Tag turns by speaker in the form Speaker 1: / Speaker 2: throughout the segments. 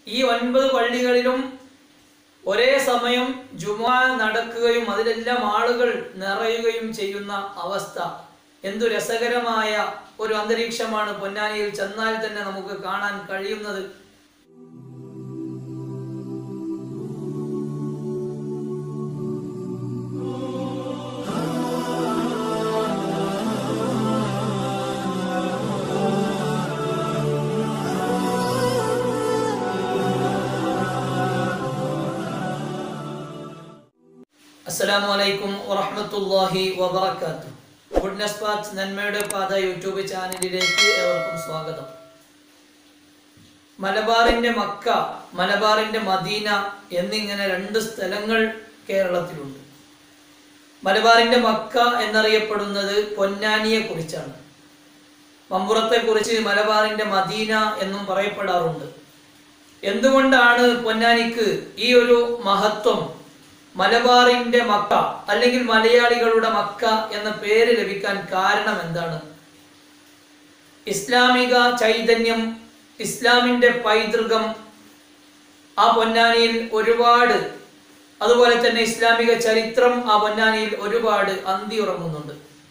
Speaker 1: ഈ 9 പള്ളികളിലും ഒരേ സമയം ജുമുഅ നടക്കുകയും അതിലെല്ലാം ആളുകൾ നിറയുകയും ചെയ്യുന്ന അവസ്ഥ. എന്തു രസകരമായ ഒരു അന്തരീക്ഷമാണ് പൊന്നാനിയിൽ ചെന്നാൽ തന്നെ നമുക്ക് കാണാൻ കഴിയുന്നത്. അസ്സലാമു അലൈക്കും വറഹ്മത്തുള്ളാഹി വബറകാതുഹു. ഗുഡ്നസ് പാത്ത് നന്മയുടെ പാത യൂട്യൂബ് ചാനലിലേക്ക് ഏവർക്കും സ്വാഗതം. മലബാറിന്റെ മക്ക, മലബാറിന്റെ മദീന എന്നിങ്ങനെ 2 സ്ഥലങ്ങൾ കേരളത്തിലുണ്ട്. മലബാറിന്റെ മക്ക എന്നറിയപ്പെടുന്നത് പൊന്നാനിയെ കുറിച്ചാണ്. മമ്പുറത്തെ കുറിച്ച് മലബാറിന്റെ മദീന എന്നും പറയപ്പെടാറുണ്ട്. എന്തുകൊണ്ടാണ് പൊന്നാനിക്ക് ഈ ഒരു മഹത്വം, മലബാറിന്റെ മക്ക അല്ലെങ്കിൽ മലയാളികളുടെ മക്ക എന്ന പേര് ലഭിക്കാൻ കാരണം എന്താണ്? ഇസ്ലാമിക ചൈതന്യം, ഇസ്ലാമിന്റെ പൈതൃകം ആ പൊന്നാനിയിൽ ഒരുപാട്, അതുപോലെ തന്നെ ഇസ്ലാമിക ചരിത്രം ആ പൊന്നാനിയിൽ ഒരുപാട് അന്തിയുറങ്ങുന്നുണ്ട്.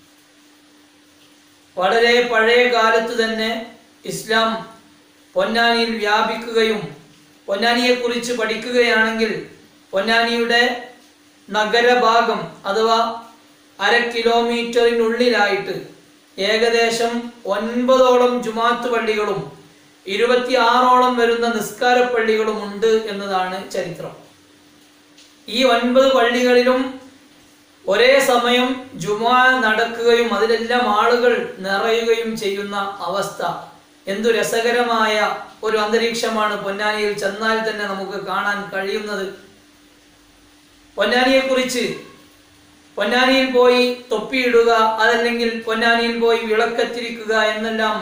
Speaker 1: വളരെ പഴയ കാലത്ത് തന്നെ ഇസ്ലാം പൊന്നാനിയിൽ വ്യാപിക്കുകയും പൊന്നാനിയെ കുറിച്ച് പഠിക്കുകയാണെങ്കിൽ പൊന്നാനിയുടെ നഗരഭാഗം അഥവാ 1/2 കിലോമീറ്ററിനുള്ളിലായിട്ട് ഏകദേശം 9ഓളം ജുമാഅത്ത് പള്ളികളും 26ഓളം വരുന്ന നിസ്കാര പള്ളികളും ഉണ്ട് എന്നതാണ് ചരിത്രം. ഈ 9 പള്ളികളിലും ഒരേ സമയം ജുമുഅ നടക്കുകയും അതിലെല്ലാം ആളുകൾ നിറയുകയും ചെയ്യുന്ന അവസ്ഥ. എന്തു രസകരമായ ഒരു അന്തരീക്ഷമാണ് പൊന്നാനിയിൽ ചെന്നാൽ തന്നെ നമുക്ക് കാണാൻ കഴിയുന്നത്. പൊന്നാനിയെ കുറിച്ച് പൊന്നാനിയിൽ പോയി തൊപ്പിയിടുക, അതല്ലെങ്കിൽ പൊന്നാനിയിൽ പോയി വിളക്കത്തിരിക്കുക എന്നെല്ലാം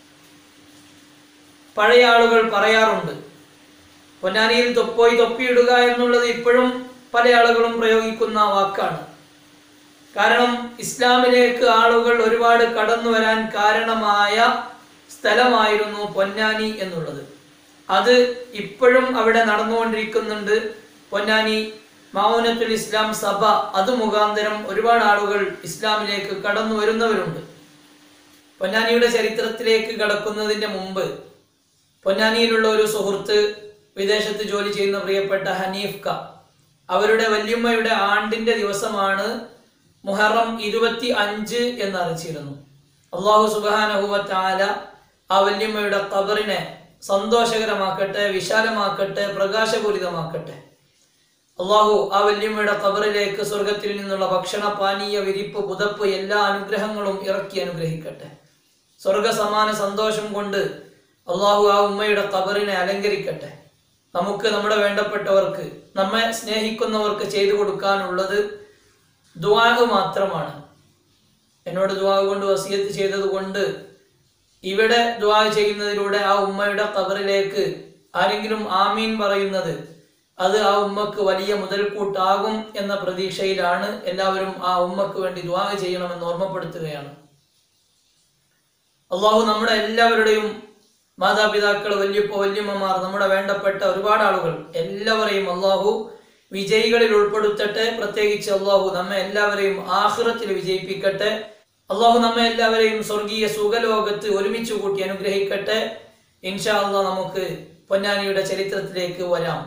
Speaker 1: പഴയ ആളുകൾ പറയാറുണ്ട്. പൊന്നാനിയിൽ പോയി തൊപ്പിയിടുക എന്നുള്ളത് ഇപ്പോഴും പല ആളുകളും പ്രയോഗിക്കുന്ന വാക്കാണ്. കാരണം ഇസ്ലാമിലേക്ക് ആളുകൾ ഒരുപാട് കടന്നു വരാൻ കാരണമായ സ്ഥലമായിരുന്നു പൊന്നാനി എന്നുള്ളത്. അത് ഇപ്പോഴും അവിടെ നടന്നുകൊണ്ടിരിക്കുന്നുണ്ട്. പൊന്നാനി മൗനത്തുൽ ഇസ്ലാം സഭ, അത് മുഖാന്തരം ഒരുപാട് ആളുകൾ ഇസ്ലാമിലേക്ക് കടന്നു വരുന്നവരുണ്ട്. പൊന്നാനിയുടെ ചരിത്രത്തിലേക്ക് കടക്കുന്നതിന്റെ മുമ്പ് പൊന്നാനിയിലുള്ള ഒരു സുഹൃത്ത്, വിദേശത്ത് ജോലി ചെയ്യുന്ന പ്രിയപ്പെട്ട ഹനീഫ് ക, അവരുടെ വല്യമ്മയുടെ ആണ്ടിന്റെ ദിവസമാണ് മുഹറം 25 എന്നറിയിച്ചിരുന്നു. അല്ലാഹു സുബ്ഹാനഹു വ തആല ആ വല്യമ്മയുടെ ഖബറിനെ സന്തോഷകരമാക്കട്ടെ, വിശാലമാക്കട്ടെ, പ്രകാശപൂരിതമാക്കട്ടെ. അള്ളാഹു ആ വല്യമ്മയുടെ ഖബറിലേക്ക് സ്വർഗത്തിൽ നിന്നുള്ള ഭക്ഷണ, പാനീയ, വിരിപ്പ്, പുതപ്പ് എല്ലാ അനുഗ്രഹങ്ങളും ഇറക്കി അനുഗ്രഹിക്കട്ടെ. സ്വർഗ സമാന സന്തോഷം കൊണ്ട് അള്ളാഹു ആ ഉമ്മയുടെ ഖബറിനെ അലങ്കരിക്കട്ടെ. നമുക്ക്, നമ്മുടെ വേണ്ടപ്പെട്ടവർക്ക്, നമ്മെ സ്നേഹിക്കുന്നവർക്ക് ചെയ്തു കൊടുക്കാനുള്ളത് ദുആ മാത്രമാണ്. എന്നോട് ദുആ കൊണ്ട് വസിയത്ത് ചെയ്തത് കൊണ്ട് ഇവിടെ ദുആ ചെയ്യുന്നതിലൂടെ ആ ഉമ്മയുടെ ഖബറിലേക്ക് ആരെങ്കിലും ആമീൻ പറയുന്നത് അത് ആ ഉമ്മക്ക് വലിയ മുതൽക്കൂട്ടാകും എന്ന പ്രതീക്ഷയിലാണ്. എല്ലാവരും ആ ഉമ്മക്ക് വേണ്ടി ദുആ ചെയ്യണമെന്ന് ഓർമ്മപ്പെടുത്തുകയാണ്. അള്ളാഹു നമ്മുടെ എല്ലാവരുടെയും മാതാപിതാക്കൾ, വല്യപ്പ, വല്യമ്മമാർ, നമ്മുടെ വേണ്ടപ്പെട്ട ഒരുപാട് ആളുകൾ എല്ലാവരെയും അള്ളാഹു വിജയികളിൽ ഉൾപ്പെടുത്തട്ടെ. പ്രത്യേകിച്ച് അള്ളാഹു നമ്മെ എല്ലാവരെയും ആഖിറത്തിൽ വിജയിപ്പിക്കട്ടെ. അള്ളാഹു നമ്മെ എല്ലാവരെയും സ്വർഗീയ സുഖലോകത്ത് ഒരുമിച്ച് കൂട്ടി അനുഗ്രഹിക്കട്ടെ. ഇൻഷാ അള്ളാഹ് നമുക്ക് പൊന്നാനിയുടെ ചരിത്രത്തിലേക്ക് വരാം.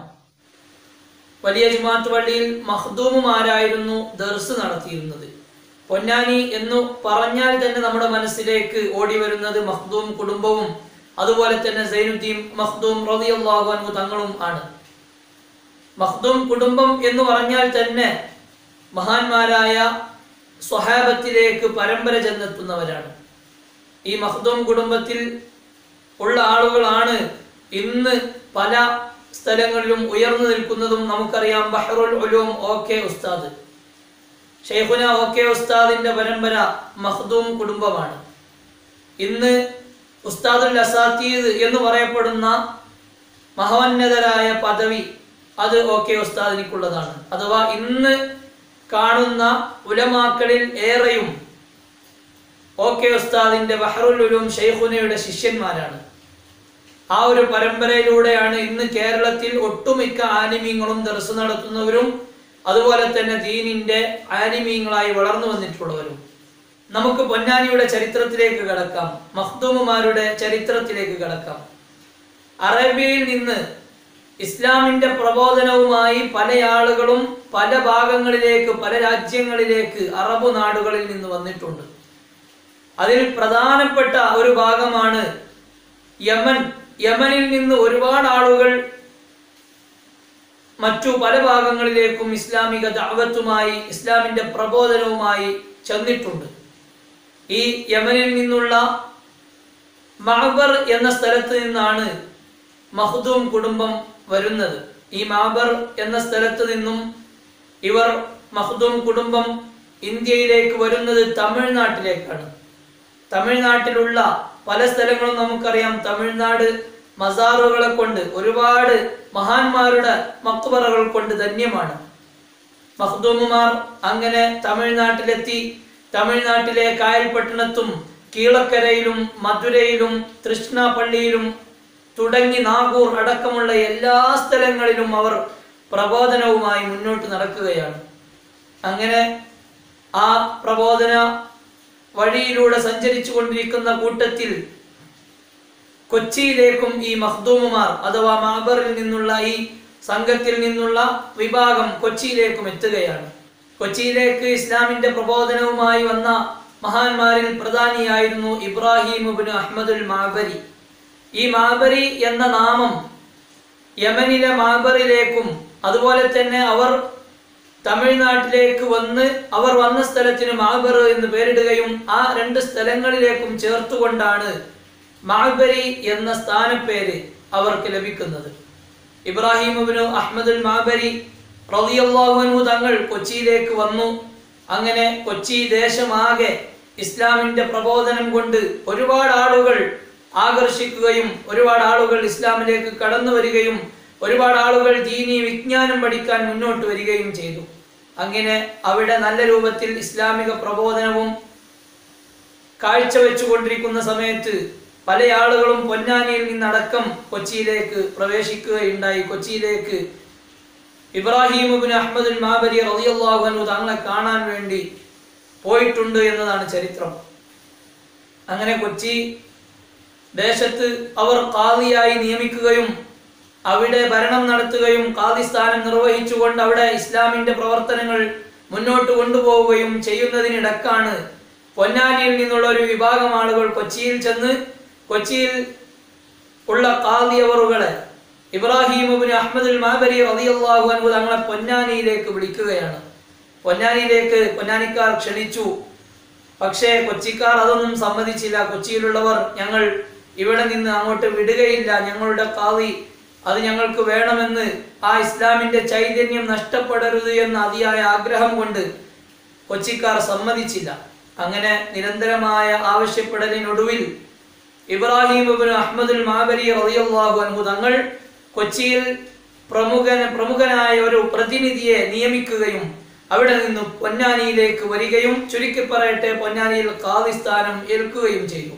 Speaker 1: വലിയ ജുമാഅത്ത് പള്ളിയിൽ മഖ്ദൂമുമാരായിരുന്നു ദർസ് നടത്തിയിരുന്നത്. പൊന്നാനി എന്നു പറഞ്ഞാൽ തന്നെ നമ്മുടെ മനസ്സിലേക്ക് ഓടി വരുന്നത് മഖ്ദൂം കുടുംബവും അതുപോലെ തന്നെ സൈനുദ്ദീൻ മഖ്ദൂം റളിയല്ലാഹു അൻഹു തങ്ങളും ആണ്. മഖ്ദൂം കുടുംബം എന്ന് പറഞ്ഞാൽ തന്നെ മഹാന്മാരായ സ്വഹാബത്തിലേക്ക് പരമ്പര ചെന്നെത്തുന്നവരാണ്. ഈ മഖ്ദൂം കുടുംബത്തിൽ ഉള്ള ആളുകളാണ് ഇന്ന് പല സ്ഥലങ്ങളിലും ഉയർന്നു നിൽക്കുന്നതും. നമുക്കറിയാം, ബഹ്റുൽ ഉലൂം ഓക്കെ ഉസ്താദ്, ഷെയ്ഖുന ഓക്കെ ഉസ്താദിന്റെ പരമ്പര മഖ്ദൂം കുടുംബമാണ്. ഇന്ന് ഉസ്താദുൽ അസാത്തീദ് എന്ന് പറയപ്പെടുന്ന മഹോന്നതരായ പദവി അത് ഓക്കെ ഉസ്താദിനിക്കുള്ളതാണ്. അഥവാ ഇന്ന് കാണുന്ന ഉലമാക്കളിൽ ഏറെയും ഓക്കെ ഉസ്താദിന്റെ ബഹ്റുൽ ഉലൂം ഷെയ്ഖുനയുടെ ശിഷ്യന്മാരാണ്. ആ ഒരു പരമ്പരയിലൂടെയാണ് ഇന്ന് കേരളത്തിൽ ഒട്ടുമിക്ക ആലിമീങ്ങളും ദർസ് നടത്തുന്നവരും അതുപോലെ തന്നെ ദീനിന്റെ ആലിമീങ്ങളായി വളർന്നു വന്നിട്ടുള്ളവരും. നമുക്ക് പൊന്നാനിയുടെ ചരിത്രത്തിലേക്ക് കടക്കാം, മഖ്ദൂമുമാരുടെ ചരിത്രത്തിലേക്ക് കടക്കാം. അറേബ്യയിൽ നിന്ന് ഇസ്ലാമിന്റെ പ്രബോധനവുമായി പല ആളുകളും പല ഭാഗങ്ങളിലേക്ക്, പല രാജ്യങ്ങളിലേക്ക്, അറബ് നാടുകളിൽ നിന്ന് വന്നിട്ടുണ്ട്. അതിൽ പ്രധാനപ്പെട്ട ഒരു ഭാഗമാണ് യമൻ. യമനിൽ നിന്ന് ഒരുപാട് ആളുകൾ മറ്റു പല ഭാഗങ്ങളിലേക്കും ഇസ്ലാമിക ദഅവത്തുമായി, ഇസ്ലാമിന്റെ പ്രബോധനവുമായി ചെന്നിട്ടുണ്ട്. ഈ യമനിൽ നിന്നുള്ള മഅബർ എന്ന സ്ഥലത്ത് നിന്നാണ് മഖ്ദൂം കുടുംബം വരുന്നത്. ഈ മഅബർ എന്ന സ്ഥലത്ത് നിന്നും ഇവർ മഖ്ദൂം കുടുംബം ഇന്ത്യയിലേക്ക് വരുന്നത് തമിഴ്നാട്ടിലേക്കാണ്. തമിഴ്നാട്ടിലുള്ള പല സ്ഥലങ്ങളും നമുക്കറിയാം. തമിഴ്നാട് മസാറുകളെ കൊണ്ട്, ഒരുപാട് മഹാന്മാരുടെ മക്ബറകൾ കൊണ്ട് ധന്യമാണ്. മഖ്ദൂമുമാർ അങ്ങനെ തമിഴ്നാട്ടിലെത്തി. തമിഴ്നാട്ടിലെ കായൽപട്ടണത്തും കീഴക്കരയിലും മധുരയിലും തൃശ്ശിനാപ്പള്ളിയിലും തുടങ്ങി നാഗൂർ അടക്കമുള്ള എല്ലാ സ്ഥലങ്ങളിലും അവർ പ്രബോധനവുമായി മുന്നോട്ട് നടക്കുകയാണ്. അങ്ങനെ ആ പ്രബോധന വഴിയിലൂടെ സഞ്ചരിച്ചു കൊണ്ടിരിക്കുന്ന കൂട്ടത്തിൽ കൊച്ചിയിലേക്കും ഈ മഖ്ദൂമുമാർ അഥവാ മഅബറിൽ നിന്നുള്ള ഈ സംഘത്തിൽ നിന്നുള്ള വിഭാഗം കൊച്ചിയിലേക്കും എത്തുകയാണ്. കൊച്ചിയിലേക്ക് ഇസ്ലാമിന്റെ പ്രബോധനവുമായി വന്ന മഹാന്മാരിൽ പ്രധാനിയായിരുന്നു ഇബ്രാഹിം ഇബ്നു അഹ്മദുൽ മഅബരി. ഈ മഅബരി എന്ന നാമം യമനിലെ മഅബറിലേക്കും അതുപോലെ തന്നെ അവർ തമിഴ്നാട്ടിലേക്ക് അവർ വന്ന സ്ഥലത്തിന് മഅബർ എന്ന് പേരിടുകയും ആ രണ്ട് സ്ഥലങ്ങളിലേക്കും ചേർത്തുകൊണ്ടാണ് മഅബരി എന്ന സ്ഥാനപ്പേര് അവർക്ക് ലഭിക്കുന്നത്. ഇബ്രാഹിം ഇബ്നു അഹ്മദുൽ മഅബരി റളിയല്ലാഹു അൻഹു തങ്ങൾ കൊച്ചിയിലേക്ക് വന്നു. അങ്ങനെ കൊച്ചി ദേശമാകെ ഇസ്ലാമിന്റെ പ്രബോധനം കൊണ്ട് ഒരുപാട് ആളുകൾ ആകർഷിക്കുകയും ഒരുപാട് ആളുകൾ ഇസ്ലാമിലേക്ക് കടന്നു വരികയും ഒരുപാട് ആളുകൾ ദീനി വിജ്ഞാനം പഠിക്കാൻ മുന്നോട്ട് വരികയും ചെയ്തു. അങ്ങനെ അവിടെ നല്ല രൂപത്തിൽ ഇസ്ലാമിക പ്രബോധനവും കാഴ്ചവെച്ചുകൊണ്ടിരിക്കുന്ന സമയത്ത് പല ആളുകളും പൊന്നാനിയിൽ നിന്നടക്കം കൊച്ചിയിലേക്ക് പ്രവേശിക്കുകയുണ്ടായി. കൊച്ചിയിലേക്ക് ഇബ്രാഹിം ഇബ്നു അഹ്മദുൽ മഅബരി റളിയല്ലാഹു അൻഹു തങ്ങളെ കാണാൻ വേണ്ടി പോയിട്ടുണ്ട് എന്നതാണ് ചരിത്രം. അങ്ങനെ കൊച്ചി ദേശത്ത് അവർ ഖാദിയായി നിയമിക്കുകയും അവിടെ ഭരണം നടത്തുകയും ഖാദി സ്ഥാനം നിർവഹിച്ചുകൊണ്ട് അവിടെ ഇസ്ലാമിന്റെ പ്രവർത്തനങ്ങൾ മുന്നോട്ട് കൊണ്ടുപോവുകയും ചെയ്യുന്നതിനിടക്കാണ് പൊന്നാനിയിൽ നിന്നുള്ള ഒരു വിഭാഗം ആളുകൾ കൊച്ചിയിൽ ചെന്ന് കൊച്ചിയിൽ ഉള്ള ഖാദിയവറുകളെ ഇബ്രാഹിം ഇബ്നു അഹ്മദുൽ മഅബരി റളിയല്ലാഹു അൻഹു തങ്ങളെ പൊന്നാനിയിലേക്ക് വിളിക്കുകയാണ്. പൊന്നാനിക്കാർ ക്ഷണിച്ചു. പക്ഷേ കൊച്ചിക്കാർ അതൊന്നും സമ്മതിച്ചില്ല. കൊച്ചിയിലുള്ളവർ ഞങ്ങൾ ഇവിടെ നിന്ന് അങ്ങോട്ട് വിടുകയില്ല, ഞങ്ങളുടെ ഖാദി അത് ഞങ്ങൾക്ക് വേണമെന്ന്, ആ ഇസ്ലാമിന്റെ ചൈതന്യം നഷ്ടപ്പെടരുത് എന്ന അതിയായ ആഗ്രഹം കൊണ്ട് കൊച്ചിക്കാർ സമ്മതിച്ചില്ല. അങ്ങനെ നിരന്തരമായ ആവശ്യപ്പെടലിനൊടുവിൽ ഇബ്രാഹിം ഇബ്നു അഹ്മദുൽ മഅബരി റളിയല്ലാഹു അൻഹു തങ്ങൾ കൊച്ചിയിൽ പ്രമുഖനായ ഒരു പ്രതിനിധിയെ നിയമിക്കുകയും അവിടെ നിന്നും പൊന്നാനിയിലേക്ക് വരികയും ചുരുക്കി പറയട്ടെ പൊന്നാനിയിൽ ഖാദി സ്ഥാനം ഏൽക്കുകയും ചെയ്തു.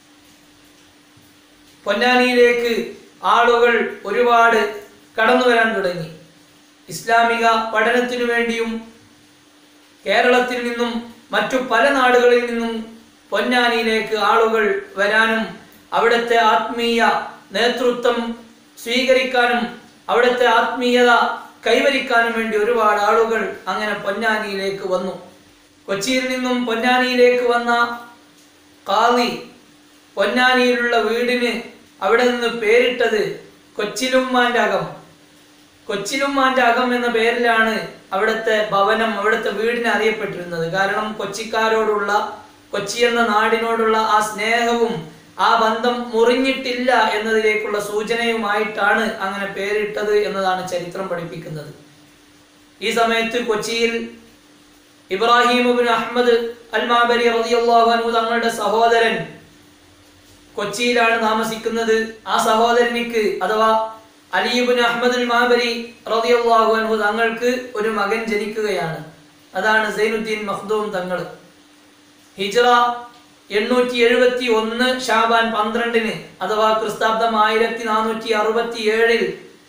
Speaker 1: പൊന്നാനിയിലേക്ക് ആളുകൾ ഒരുപാട് കടന്നു വരാൻ തുടങ്ങി. ഇസ്ലാമിക പഠനത്തിനു വേണ്ടിയും കേരളത്തിൽ നിന്നും മറ്റു പല നാടുകളിൽ നിന്നും പൊന്നാനിയിലേക്ക് ആളുകൾ വരാനും അവിടുത്തെ ആത്മീയ നേതൃത്വം സ്വീകരിക്കാനും അവിടുത്തെ ആത്മീയത കൈവരിക്കാനും വേണ്ടി ഒരുപാട് ആളുകൾ അങ്ങനെ പൊന്നാനിയിലേക്ക് വന്നു. കൊച്ചിയിൽ നിന്നും പൊന്നാനിയിലേക്ക് വന്ന ഖാദി പൊന്നാനിയിലുള്ള വീടിന് അവിടെ നിന്ന് പേരിട്ടത് കൊച്ചിലുമ്മാന്റെ അകം. കൊച്ചിലുമ്മാന്റെ അകം എന്ന പേരിലാണ് അവിടുത്തെ ഭവനം, അവിടുത്തെ വീടിനെ അറിയപ്പെട്ടിരുന്നത്. കാരണം കൊച്ചിക്കാരോടുള്ള, കൊച്ചി എന്ന നാടിനോടുള്ള ആ സ്നേഹവും ആ ബന്ധം മുറിഞ്ഞിട്ടില്ല എന്നതിലേക്കുള്ള സൂചനയുമായിട്ടാണ് അങ്ങനെ പേരിട്ടത് എന്നതാണ് ചരിത്രം പഠിപ്പിക്കുന്നത്. ഈ സമയത്ത് കൊച്ചിയിൽ ഇബ്രാഹിം ഇബ്നു അഹ്മദ് അൽ മഅബരി റളിയല്ലാഹു അൻഹു തങ്ങളുടെ സഹോദരൻ കൊച്ചിയിലാണ് താമസിക്കുന്നത്. ആ സഹോദരനിക്ക് അഥവാ അലി ഇബ്നു അഹ്മദ് അൽ മഅബരി റളിയല്ലാഹു അൻഹു തങ്ങൾക്ക് ഒരു മകൻ ജനിക്കുകയാണ്. അതാണ് സൈനുദ്ദീൻ മഖ്ദൂം തങ്ങൾ. ഹിജ്റ 871 ഷാബാൻ 12 അഥവാ ക്രിസ്താബ്ദം 1467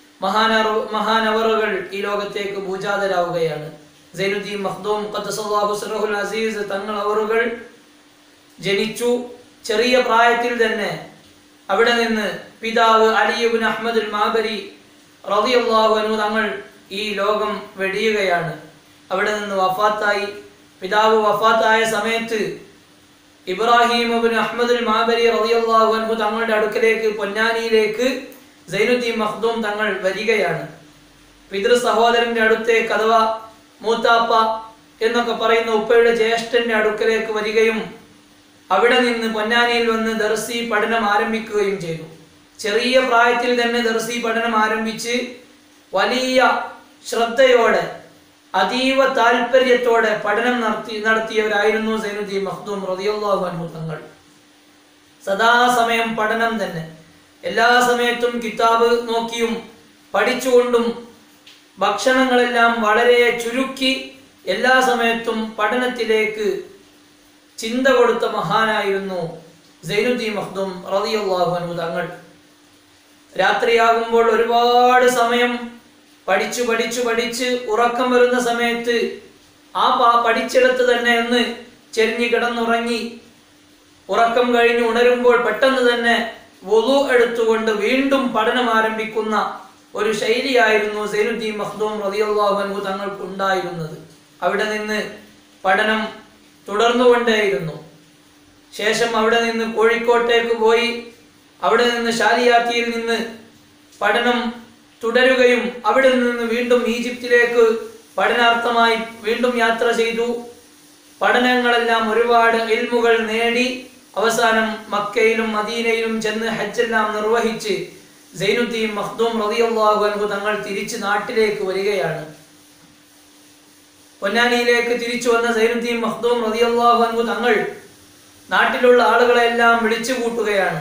Speaker 1: മഹാനവറുകൾ ഈ ലോകത്തേക്ക് ഭൂജാതരാവുകയാണ്. സൈനുദ്ദീൻ മഖ്ദൂം ഖദ്ദസല്ലാഹു സിർറഹുൽ അസീസ് തങ്ങൾ അവറുകൾ ജനിച്ചു. ചെറിയ പ്രായത്തിൽ തന്നെ അവിടെ നിന്ന് പിതാവ് അലി ഇബ്നു അഹ്മദുൽ മാബരി റളിയല്ലാഹു അൻഹു തങ്ങൾ ഈ ലോകം വെടിയുകയാണ്. അവിടെ നിന്ന് വഫാത്തായി. പിതാവ് വഫാത്തായ സമയത്ത് ഇബ്രാഹിം ഇബ്നു അഹ്മദുൽ മാബരി റളിയല്ലാഹു അൻഹു തങ്ങളുടെ അടുക്കലേക്ക് പൊന്നാനിയിലേക്ക് സൈനുദ്ദീൻ മഖ്ദൂം തങ്ങൾ വരികയാണ്. പിതൃ സഹോദരന്റെ അടുത്തേക്ക് അഥവാ മൂത്താപ്പ എന്നൊക്കെ പറയുന്ന ഉപ്പയുടെ ജ്യേഷ്ഠന്റെ അടുക്കലേക്ക് വരികയും അവിടെ നിന്ന് പൊന്നാനിയിൽ വന്ന് ദർസി പഠനം ആരംഭിക്കുകയും ചെയ്തു. ചെറിയ പ്രായത്തിൽ തന്നെ ദർസി പഠനം ആരംഭിച്ച് വലിയ ശ്രദ്ധയോടെ അതീവ താല്പര്യത്തോടെ പഠനം നടത്തിയവരായിരുന്നു സൈനുദ്ദീൻ മഖ്ദൂം റളിയല്ലാഹു അൻഹു തങ്ങൾ. സദാസമയം പഠനം തന്നെ. എല്ലാ സമയത്തും കിതാബ് നോക്കിയും പഠിച്ചുകൊണ്ടും ഭക്ഷണങ്ങളെല്ലാം വളരെ ചുരുക്കി എല്ലാ സമയത്തും പഠനത്തിലേക്ക് ചിന്ത കൊടുത്ത മഹാനായിരുന്നു സൈനുദ്ദീൻ മഖ്ദൂം റളിയല്ലാഹു അൻഹു തങ്ങൾ. രാത്രിയാകുമ്പോൾ ഒരുപാട് സമയം പഠിച്ച് ഉറക്കം വരുന്ന സമയത്ത് പഠിച്ചെടുത്ത് തന്നെ ഒന്ന് ചെരിഞ്ഞ് കിടന്നുറങ്ങി ഉറക്കം കഴിഞ്ഞ് ഉണരുമ്പോൾ പെട്ടെന്ന് തന്നെ വുളു എടുത്തുകൊണ്ട് വീണ്ടും പഠനം ആരംഭിക്കുന്ന ഒരു ശൈലിയായിരുന്നു സൈനുദ്ദീൻ മഖ്ദൂം റളിയല്ലാഹു അൻഹു തങ്ങൾക്ക് ഉണ്ടായിരുന്നത്. അവിടെ നിന്ന് പഠനം തുടർന്നുകൊണ്ടേയിരുന്നു. ശേഷം അവിടെ നിന്ന് കോഴിക്കോട്ടേക്ക് പോയി അവിടെ നിന്ന് ഷാലിയാത്തിയിൽ നിന്ന് പഠനം തുടരുകയും അവിടെ നിന്ന് വീണ്ടും ഈജിപ്തിലേക്ക് പഠനാർത്ഥമായി വീണ്ടും യാത്ര ചെയ്തു. പഠനങ്ങളെല്ലാം ഒരുപാട് ഇൽമുകൾ നേടി അവസാനം മക്കയിലും മദീനയിലും ചെന്ന് ഹജ്ജെല്ലാം നിർവഹിച്ച് സൈനുദ്ദീൻ മഖ്ദൂം റളിയല്ലാഹു അൻഹു തങ്ങൾ തിരിച്ച് നാട്ടിലേക്ക് വരികയാണ്. പൊന്നാനിയിലേക്ക് തിരിച്ചു വന്ന സൈനുദ്ദീൻ മഖ്ദൂം റളിയല്ലാഹു അൻഹു തങ്ങൾ നാട്ടിലുള്ള ആളുകളെല്ലാം വിളിച്ചു കൂട്ടുകയാണ്.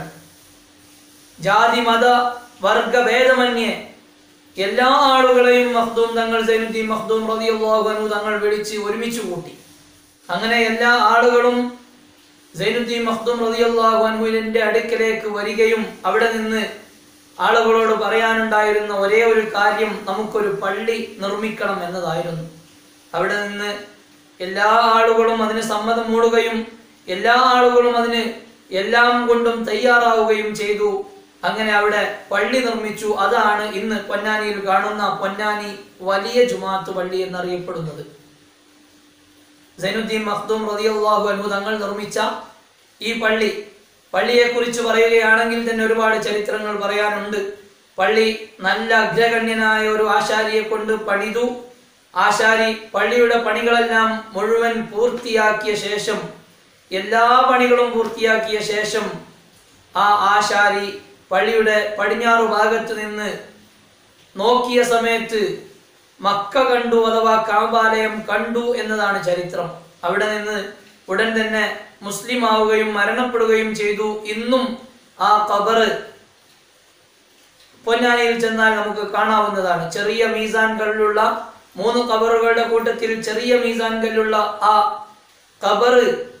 Speaker 1: ജാതി മത വർഗ ഭേദമന്യേ എല്ലാ ആളുകളെയും മഖ്ദൂം തങ്ങൾ സൈനുദ്ദീൻ മഖ്ദൂം റളിയല്ലാഹു അൻഹു തങ്ങൾ വിളിച്ച് ഒരുമിച്ച് കൂട്ടി. അങ്ങനെ എല്ലാ ആളുകളും സൈനുദ്ദീൻ മഖ്ദൂം റളിയല്ലാഹു അൻഹുവിന്റെ അടുക്കലേക്ക് വരികയും അവിടെ നിന്ന് ആളുകളോട് പറയാനുണ്ടായിരുന്ന ഒരേ ഒരു കാര്യം നമുക്കൊരു പള്ളി നിർമ്മിക്കണം എന്നതായിരുന്നു. അവിടെ നിന്ന് എല്ലാ ആളുകളും അതിന് സമ്മതം മൂടുകയും എല്ലാ ആളുകളും അതിന് എല്ലാം കൊണ്ടും തയ്യാറാവുകയും ചെയ്തു. അങ്ങനെ അവിടെ പള്ളി നിർമ്മിച്ചു. അതാണ് ഇന്ന് പൊന്നാനിയിൽ കാണുന്ന പൊന്നാനി വലിയ ജുമാഅത്ത് പള്ളി എന്നറിയപ്പെടുന്നത്. സൈനുദ്ദീൻ മഖ്ദൂം റളിയല്ലാഹു അൻഹു തങ്ങൾ നിർമ്മിച്ച ഈ പള്ളിയെ കുറിച്ച് പറയുകയാണെങ്കിൽ തന്നെ ഒരുപാട് ചരിത്രങ്ങൾ പറയാനുണ്ട്. പള്ളി നല്ല അഗ്രഗണ്യനായ ഒരു ആശാരിയെ കൊണ്ട് പണിതു. ആശാരി പള്ളിയുടെ പണികളെല്ലാം മുഴുവൻ പൂർത്തിയാക്കിയ ശേഷം എല്ലാ പണികളും പൂർത്തിയാക്കിയ ശേഷം ആ ആശാരി പള്ളിയുടെ പടിഞ്ഞാറു ഭാഗത്ത് നിന്ന് നോക്കിയ സമയത്ത് മക്ക കണ്ടു അഥവാ കഅബാലയം കണ്ടു എന്നതാണ് ചരിത്രം. അവിടെ നിന്ന് ഉടൻ തന്നെ മുസ്ലിം ആവുകയും മരണപ്പെടുകയും ചെയ്തു. ഇന്നും ആ ഖബർ പൊന്നാനിയിൽ ചെന്നാൽ നമുക്ക് കാണാവുന്നതാണ്. ചെറിയ മീസാൻ കല്ലുള്ള 3 ഖബറുകളുടെ കൂട്ടത്തിൽ ചെറിയ മീസാൻ കല്ലുള്ള ആ ഖബർ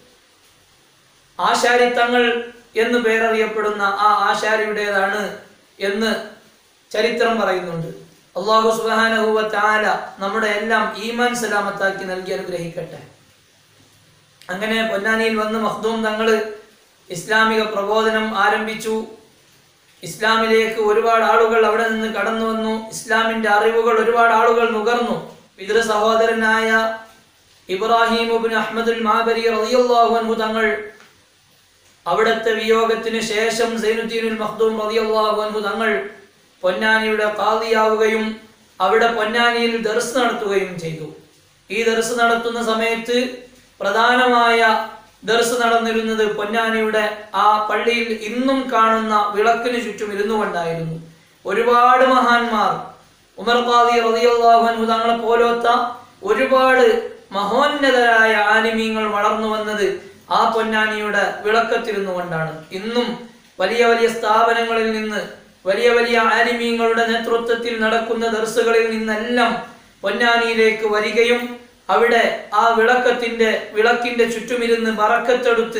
Speaker 1: ആശാരിത്തങ്ങൾ എന്ന് പേരറിയപ്പെടുന്ന ആ ആശാരിയുടേതാണ് എന്ന് ചരിത്രം പറയുന്നുണ്ട്. അല്ലാഹു സുബ്ഹാനഹു വ തആല നമ്മുടെ എല്ലാം ഈമാൻ സലാമത്താക്കി നൽകി അനുഗ്രഹിക്കട്ടെ. അങ്ങനെ പൊന്നാനിയിൽ വന്ന് മഖ്ദൂം തങ്ങൾ ഇസ്ലാമിക പ്രബോധനം ആരംഭിച്ചു. ഇസ്ലാമിലേക്ക് ഒരുപാട് ആളുകൾ അവിടെ നിന്ന് കടന്നു വന്നു. ഇസ്ലാമിന്റെ അറിവുകൾ ഒരുപാട് ആളുകൾ നുകർന്നു. പിതൃ സഹോദരനായ ഇബ്രാഹിം ഇബ്നു അഹ്മദുൽ മാബരി റളിയല്ലാഹു അൻഹു തങ്ങൾ അവിടുത്തെ വിയോഗത്തിന് ശേഷം സൈനുദ്ദീനുൽ മഖ്ദൂം റളിയല്ലാഹു അൻഹു തങ്ങൾ പൊന്നാനിയുടെ ഖാദിയാവുകയും അവിടെ പൊന്നാനിയിൽ ദർസ് നടത്തുകയും ചെയ്തു. ഈ ദർസ് നടത്തുന്ന സമയത്ത് പ്രധാനമായ ദർസ് നടന്നിരുന്നത് പൊന്നാനിയുടെ ആ പള്ളിയിൽ ഇന്നും കാണുന്ന വിളക്കിന് ചുറ്റും ഇരുന്നു കൊണ്ടായിരുന്നു. ഒരുപാട് മഹാന്മാർ ഉമർ ഖാദി റളിയല്ലാഹു അൻഹു തങ്ങളെ പോലത്തെ ഒരുപാട് മഹോന്നതരായ ആലിമീങ്ങൾ വളർന്നു വന്നത് ആ പൊന്നാനിയുടെ വിളക്കത്തിരുന്നു കൊണ്ടാണ്. ഇന്നും വലിയ വലിയ സ്ഥാപനങ്ങളിൽ നിന്ന് വലിയ വലിയ ആലിമീങ്ങളുടെ നേതൃത്വത്തിൽ നടക്കുന്ന ദർസുകളിൽ നിന്നെല്ലാം പൊന്നാനിയിലേക്ക് വരികയും അവിടെ ആ വിളക്കിന്റെ ചുറ്റുമിരുന്ന് ബറക്കത്തെടുത്ത്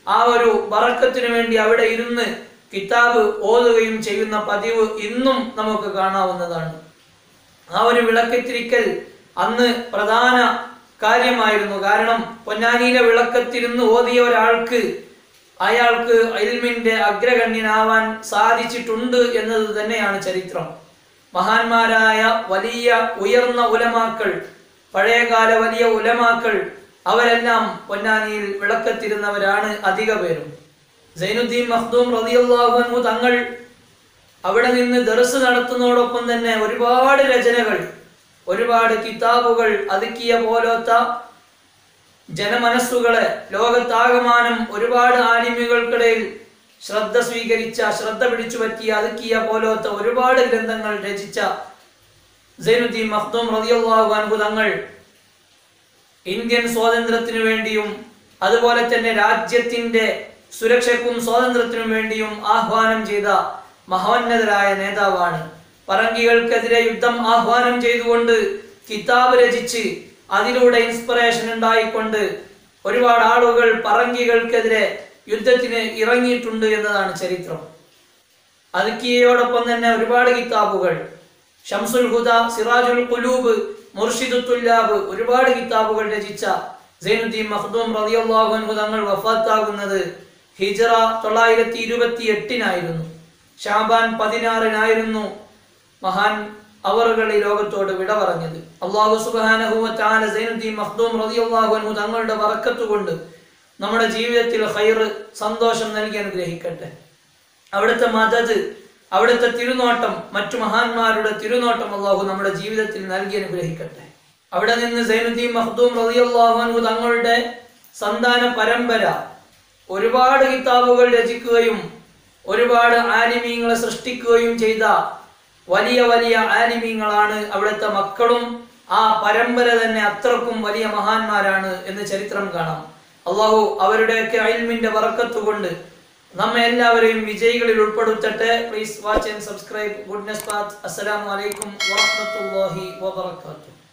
Speaker 1: ആ ഒരു ബറക്കത്തിനു വേണ്ടി അവിടെ ഇരുന്ന് കിതാബ് ഓതുകയും ചെയ്യുന്ന പതിവ് ഇന്നും നമുക്ക് കാണാവുന്നതാണ്. ആ ഒരു വിളക്കെത്തിരിക്കൽ അന്ന് പ്രധാന കാര്യമായിരുന്നു. കാരണം പൊന്നാനിയിലെ വിളക്കത്തിരുന്ന് ഓതിയ ഒരാൾക്ക് അയാൾക്ക് ഇൽമിന്റെ അഗ്രഗണ്യനാവാൻ സാധിച്ചിട്ടുണ്ട് എന്നത് തന്നെയാണ് ചരിത്രം. മഹാന്മാരായ വലിയ ഉയർന്ന ഉലമാക്കൾ, പഴയകാല വലിയ ഉലമാക്കൾ, അവരെല്ലാം പൊന്നാനിയിൽ വിളക്കത്തിരുന്നവരാണ് അധിക പേരും. സൈനുദ്ദീൻ മഖ്ദൂം റളിയല്ലാഹു അൻഹു തങ്ങൾ അവിടെ നിന്ന് ദർസ് നടത്തുന്നതോടൊപ്പം തന്നെ ഒരുപാട് രചനകൾ, ഒരുപാട് കിതാബുകൾ അതുക്കിയ പോലത്തെ ജനമനസ്സുകളെ ലോകത്താകമാനം ഒരുപാട് ആലിമ്യങ്ങൾക്കിടയിൽ ശ്രദ്ധ പിടിച്ചു പറ്റിയ അതുക്കിയ പോലത്തെ ഒരുപാട് ഗ്രന്ഥങ്ങൾ രചിച്ച സൈനുദ്ദീൻ മഖ്ദൂം റളിയല്ലാഹു അൻഹു തങ്ങൾ ഇന്ത്യൻ സ്വാതന്ത്ര്യത്തിനു വേണ്ടിയും അതുപോലെ തന്നെ രാജ്യത്തിന്റെ സുരക്ഷയ്ക്കും സ്വാതന്ത്ര്യത്തിനും വേണ്ടിയും ആഹ്വാനം ചെയ്ത മഹോന്നതരായ നേതാവാണ്. പറങ്കികൾക്കെതിരെ യുദ്ധം ആഹ്വാനം ചെയ്തുകൊണ്ട് കിതാബ് രചിച്ച് അതിലൂടെ ഇൻസ്പിറേഷൻ ഉണ്ടായിക്കൊണ്ട് ഒരുപാട് ആളുകൾ പറങ്കികൾക്കെതിരെ യുദ്ധത്തിന് ഇറങ്ങിയിട്ടുണ്ട് എന്നതാണ് ചരിത്രം. അതുക്കിയോടൊപ്പം തന്നെ ഒരുപാട് കിതാബുകൾ, ഷംസുൽ ഹുദ, സിറാജുൽ ഖുലൂബ്, മുർഷിദുൽ തുല്ലാബ്, ഒരുപാട് കിതാബുകൾ രചിച്ച സൈനുദ്ദീൻ മഖ്ദൂം റളിയല്ലാഹു അൻഹു തങ്ങൾ വഫാത്താകുന്നത് ഹിജ്റ 928 ഷാബാൻ 16 മഹാൻ അവറുകൾ ഈ ലോകത്തോട് വിട പറഞ്ഞത്. അല്ലാഹു സുബ്ഹാനഹു വ തആല സൈനുദ്ദീൻ മഖ്ദൂം റളിയല്ലാഹു അൻഹു തങ്ങളുടെ ബറക്കത്ത് കൊണ്ട് നമ്മുടെ ജീവിതത്തിൽ ഖൈർ, സന്തോഷം നൽകി അനുഗ്രഹിക്കട്ടെ. അവിടുത്തെ മദദ്, അവിടുത്തെ തിരുനോട്ടം, മറ്റു മഹാന്മാരുടെ തിരുനോട്ടം അല്ലാഹു നമ്മുടെ ജീവിതത്തിൽ നൽകി അനുഗ്രഹിക്കട്ടെ. അവിടെ നിന്ന് സൈനുദ്ദീൻ മഖ്ദൂം റളിയല്ലാഹു അൻഹു തങ്ങളുടെ സന്താന പരമ്പര ഒരുപാട് കിതാബുകൾ രചിക്കുകയും ഒരുപാട് ആലിമീങ്ങളെ സൃഷ്ടിക്കുകയും ചെയ്ത വലിയ വലിയ ആലിമീങ്ങളാണ് അവിടുത്തെ മക്കളും. ആ പരമ്പര തന്നെ അത്രക്കും വലിയ മഹാന്മാരാണ് എന്ന് ചരിത്രം കാണാം. അല്ലാഹു അവരുടെയൊക്കെ ഇൽമിന്റെ ബറക്കത്ത് കൊണ്ട് നമ്മെ എല്ലാവരെയും വിജയികളിൽ ഉൾപ്പെടുത്തട്ടെ. Please watch and subscribe goodness path. അസ്സലാമു അലൈക്കും വറഹ്മത്തുള്ളാഹി വബറകാതുഹു.